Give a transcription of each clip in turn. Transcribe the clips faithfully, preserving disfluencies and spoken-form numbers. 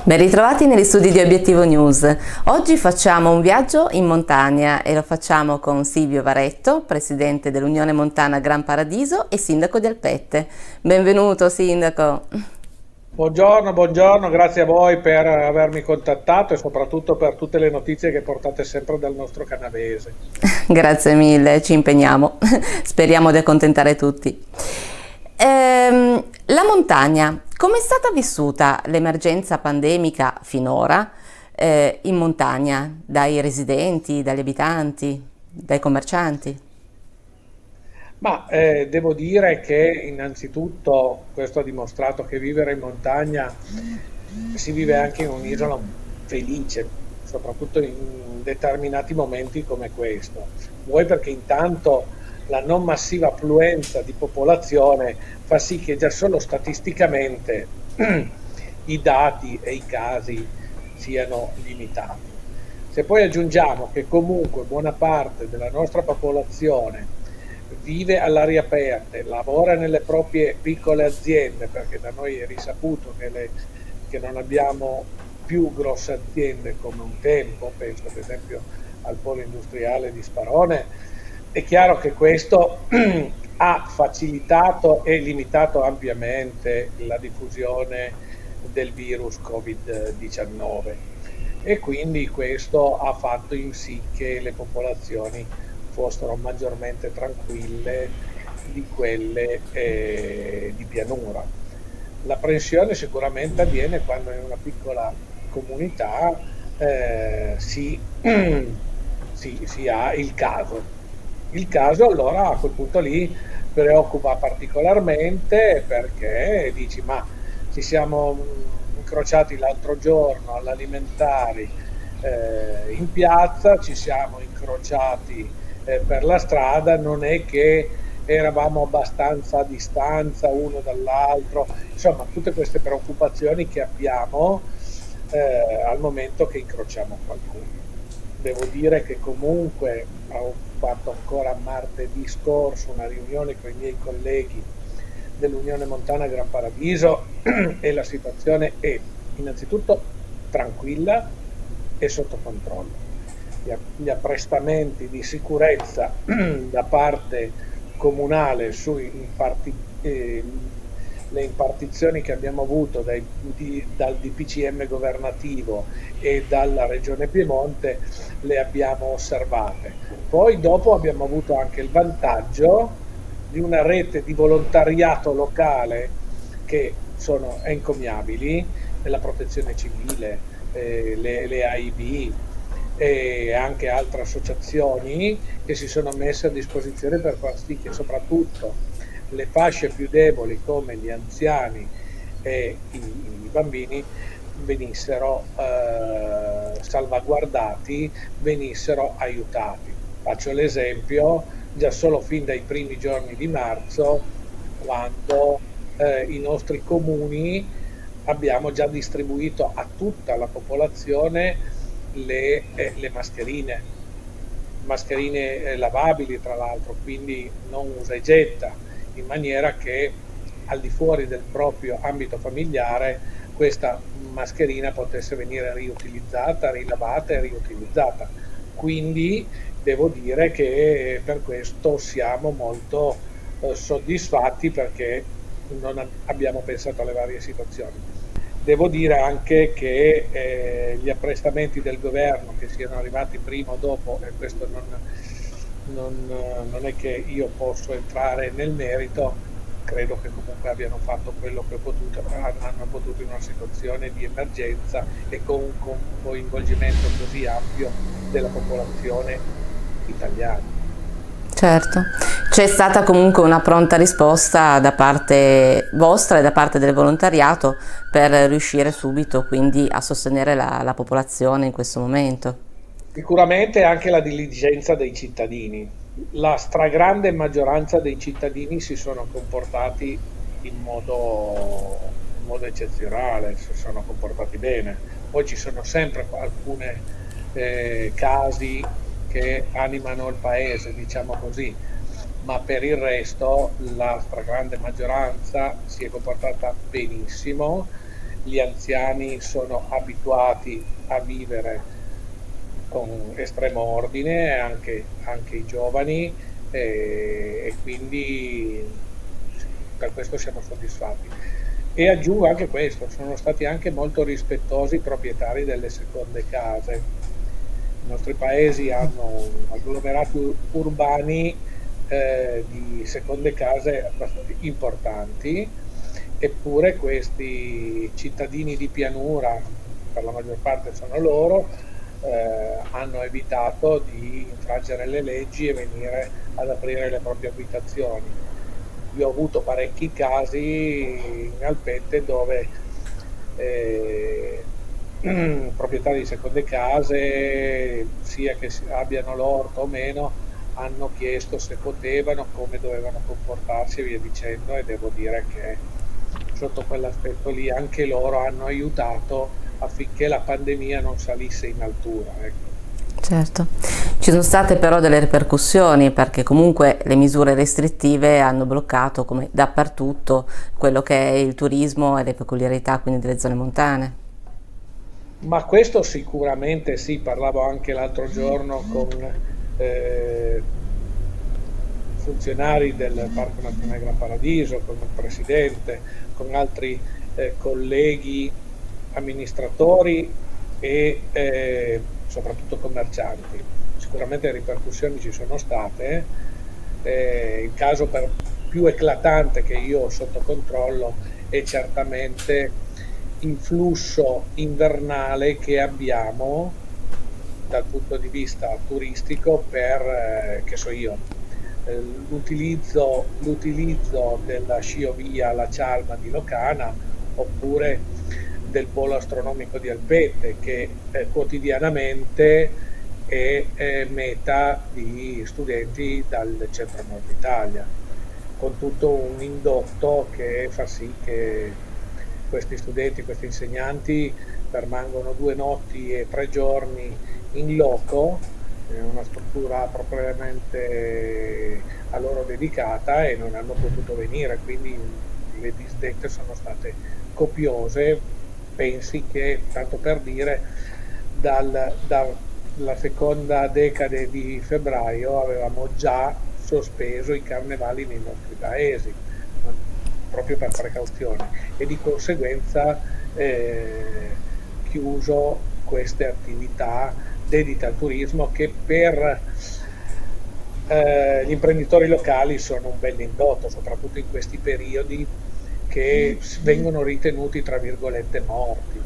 Ben ritrovati negli studi di Obiettivo News. Oggi facciamo un viaggio in montagna e lo facciamo con Silvio Varetto, presidente dell'Unione Montana Gran Paradiso e sindaco di Alpette. Benvenuto sindaco. Buongiorno, buongiorno, grazie a voi per avermi contattato e soprattutto per tutte le notizie che portate sempre dal nostro canavese. Grazie mille, ci impegniamo. Speriamo di accontentare tutti. Ehm, la montagna, come è stata vissuta l'emergenza pandemica finora eh, in montagna dai residenti, dagli abitanti, dai commercianti? Ma eh, devo dire che innanzitutto questo ha dimostrato che vivere in montagna si vive anche in un'isola felice, soprattutto in determinati momenti come questo. Vuoi perché intanto la non massiva affluenza di popolazione fa sì che già solo statisticamente i dati e i casi siano limitati. Se poi aggiungiamo che comunque buona parte della nostra popolazione vive all'aria aperta, lavora nelle proprie piccole aziende, perché da noi è risaputo che, le, che non abbiamo più grosse aziende come un tempo, penso ad esempio al polo industriale di Sparone, è chiaro che questo ha facilitato e limitato ampiamente la diffusione del virus Covid diciannove e quindi questo ha fatto in sì che le popolazioni fossero maggiormente tranquille di quelle eh, di pianura. L'apprensione sicuramente avviene quando in una piccola comunità eh, si, si, si ha il caso. Il caso allora a quel punto lì preoccupa particolarmente perché dici ma ci siamo incrociati l'altro giorno all'alimentari eh, in piazza, ci siamo incrociati eh, per la strada, non è che eravamo abbastanza a distanza uno dall'altro, insomma tutte queste preoccupazioni che abbiamo eh, al momento che incrociamo qualcuno. Devo dire che comunque ho fatto ancora martedì scorso una riunione con i miei colleghi dell'Unione Montana Gran Paradiso e la situazione è innanzitutto tranquilla e sotto controllo. Gli apprestamenti di sicurezza da parte comunale sui imparti, eh, le impartizioni che abbiamo avuto dai, di, dal D P C M governativo e dalla Regione Piemonte le abbiamo osservate. Poi dopo abbiamo avuto anche il vantaggio di una rete di volontariato locale che sono encomiabili, la protezione civile, eh, le, le A I B e anche altre associazioni che si sono messe a disposizione per far sì che soprattutto le fasce più deboli come gli anziani e i, i bambini venissero eh, salvaguardati, venissero aiutati. Faccio l'esempio già solo fin dai primi giorni di marzo, quando eh, i nostri comuni abbiamo già distribuito a tutta la popolazione le, eh, le mascherine, mascherine eh, lavabili tra l'altro, quindi non usa e getta, in maniera che al di fuori del proprio ambito familiare questa mascherina potesse venire riutilizzata, rilavata e riutilizzata. Quindi devo dire che per questo siamo molto eh, soddisfatti perché non abbiamo pensato alle varie situazioni. Devo dire anche che eh, gli apprestamenti del governo che siano arrivati prima o dopo, e questo non, non, non è che io posso entrare nel merito, credo che comunque abbiano fatto quello che potuto, hanno potuto in una situazione di emergenza e con un coinvolgimento così ampio della popolazione italiana. Certo, c'è stata comunque una pronta risposta da parte vostra e da parte del volontariato per riuscire subito quindi a sostenere la, la popolazione in questo momento. Sicuramente anche la diligenza dei cittadini. La stragrande maggioranza dei cittadini si sono comportati in modo, in modo eccezionale, si sono comportati bene. Poi ci sono sempre alcuni eh, casi che animano il paese, diciamo così, ma per il resto la stragrande maggioranza si è comportata benissimo gli anziani sono abituati a vivere con estremo ordine, anche, anche i giovani, e, e quindi per questo siamo soddisfatti. E aggiungo anche questo, sono stati anche molto rispettosi i proprietari delle seconde case. I nostri paesi hanno agglomerati urbani eh, di seconde case abbastanza importanti, eppure questi cittadini di pianura, per la maggior parte sono loro, eh, hanno evitato di infrangere le leggi e venire ad aprire le proprie abitazioni. Io ho avuto parecchi casi in Alpette dove eh, proprietari di seconde case, sia che abbiano l'orto o meno, hanno chiesto se potevano, come dovevano comportarsi e via dicendo, e devo dire che sotto quell'aspetto lì anche loro hanno aiutato affinché la pandemia non salisse in altura. Ecco. Certo, ci sono state però delle ripercussioni, perché comunque le misure restrittive hanno bloccato, come dappertutto, quello che è il turismo e le peculiarità quindi delle zone montane. Ma questo sicuramente sì, parlavo anche l'altro giorno con eh, funzionari del Parco Nazionale Gran Paradiso, con il presidente, con altri eh, colleghi amministratori e eh, soprattutto commercianti. Sicuramente le ripercussioni ci sono state. Eh, il caso per più eclatante che io ho sotto controllo è certamente il flusso invernale che abbiamo dal punto di vista turistico per, eh, che so io, eh, l'utilizzo, l'utilizzo della sciovia La Cialma di Locana, oppure del polo astronomico di Alpette, che eh, quotidianamente è, è meta di studenti dal centro-nord Italia, con tutto un indotto che fa sì che questi studenti, questi insegnanti permangono due notti e tre giorni in loco, in una struttura propriamente a loro dedicata, e non hanno potuto venire, quindi le disdette sono state copiose. Pensi che, tanto per dire, dal, dalla seconda decade di febbraio avevamo già sospeso i carnevali nei nostri paesi, proprio per precauzione, e di conseguenza eh, chiuso queste attività dedite al turismo, che per eh, gli imprenditori locali sono un bel indotto, soprattutto in questi periodi che vengono ritenuti tra virgolette morti.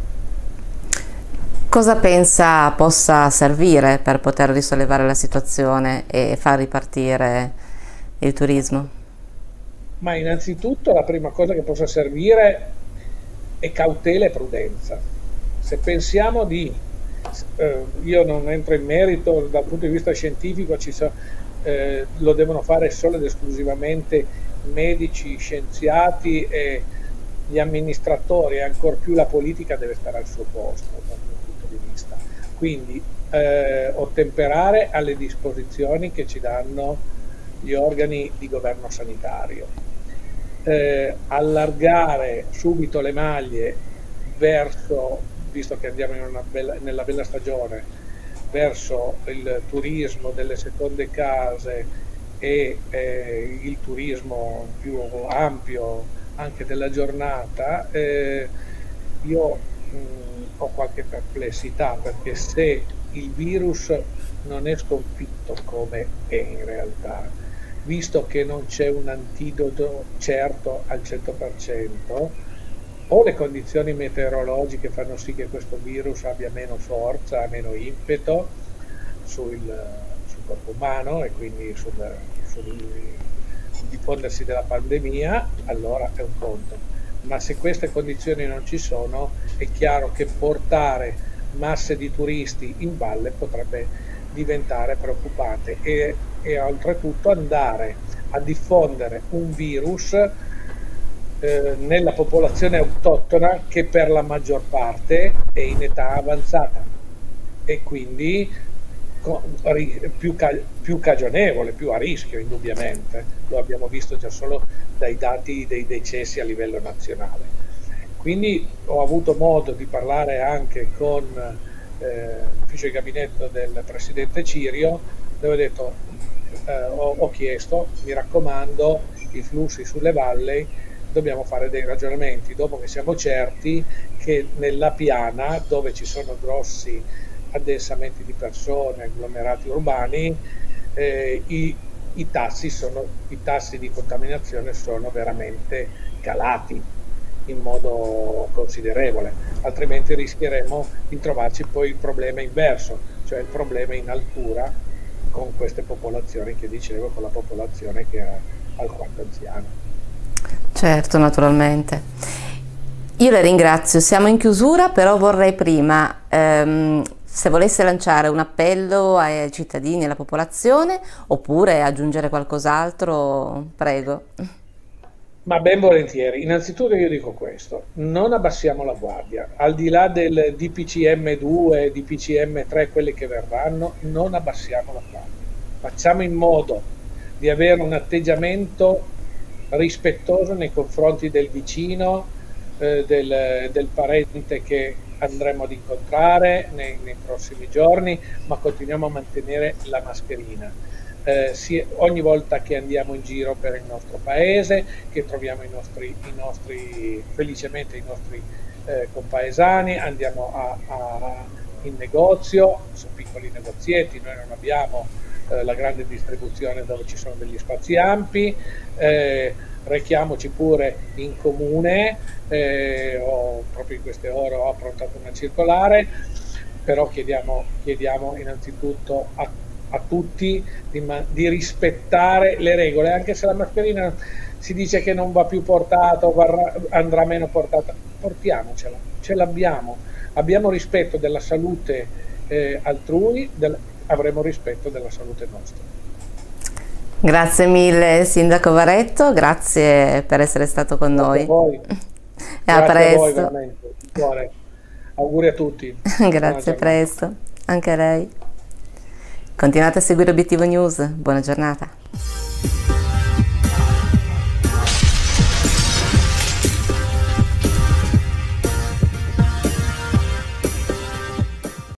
Cosa pensa possa servire per poter risollevare la situazione e far ripartire il turismo? Ma innanzitutto la prima cosa che possa servire è cautela e prudenza. Se pensiamo di, eh, io non entro in merito dal punto di vista scientifico, ci so, eh, lo devono fare solo ed esclusivamente medici, scienziati e gli amministratori, e ancor più la politica deve stare al suo posto dal mio punto di vista. Quindi eh, ottemperare alle disposizioni che ci danno gli organi di governo sanitario, eh, allargare subito le maglie verso, visto che andiamo in una bella, nella bella stagione, verso il turismo delle seconde case e eh, il turismo più ampio anche della giornata. eh, io mh, ho qualche perplessità, perché se il virus non è sconfitto come è in realtà, visto che non c'è un antidoto certo al cento per cento, o le condizioni meteorologiche fanno sì che questo virus abbia meno forza, meno impeto sul, sul corpo umano e quindi sul, sul diffondersi della pandemia, allora è un conto. Ma se queste condizioni non ci sono, è chiaro che portare masse di turisti in valle potrebbe diventare preoccupante, e, e oltretutto andare a diffondere un virus eh, nella popolazione autoctona, che per la maggior parte è in età avanzata e quindi più, più cagionevole, più a rischio indubbiamente. Lo abbiamo visto già solo dai dati dei decessi a livello nazionale. Quindi ho avuto modo di parlare anche con eh, l'ufficio di gabinetto del presidente Cirio, dove ho detto, eh, ho, ho chiesto, mi raccomando, i flussi sulle valley, dobbiamo fare dei ragionamenti, dopo che siamo certi che nella piana, dove ci sono grossi addensamenti di persone, agglomerati urbani, eh, i, i, tassi sono, i tassi di contaminazione sono veramente calati in modo considerevole, altrimenti rischieremo di trovarci poi il problema inverso, cioè il problema in altura con queste popolazioni che dicevo, con la popolazione che è alquanto anziana. Certo, naturalmente. Io le ringrazio, siamo in chiusura, però vorrei prima, ehm, se volesse lanciare un appello ai cittadini, alla popolazione, oppure aggiungere qualcos'altro, prego. Ma ben volentieri. Innanzitutto io dico questo, non abbassiamo la guardia, al di là del D P C M due, D P C M tre, quelli che verranno, non abbassiamo la guardia. Facciamo in modo di avere un atteggiamento rispettoso nei confronti del vicino, eh, del, del parente che andremo ad incontrare nei, nei prossimi giorni, ma continuiamo a mantenere la mascherina. Eh, sì, ogni volta che andiamo in giro per il nostro paese, che troviamo i nostri, i nostri felicemente i nostri eh, compaesani, andiamo a, a, in negozio, sono piccoli negozietti, noi non abbiamo eh, la grande distribuzione dove ci sono degli spazi ampi, eh, rechiamoci pure in comune, eh, ho, proprio in queste ore ho approntato una circolare, però chiediamo, chiediamo innanzitutto a a tutti di, di rispettare le regole, anche se la mascherina si dice che non va più portata o varrà, andrà meno portata, portiamocela, ce l'abbiamo, abbiamo rispetto della salute eh, altrui, del, avremo rispetto della salute nostra. Grazie mille Sindaco Varetto, grazie per essere stato con Grazie noi. A voi. E a presto. A voi, veramente. Buone. Auguri a tutti. Grazie, a presto. Anche a lei. Continuate a seguire Obiettivo News. Buona giornata.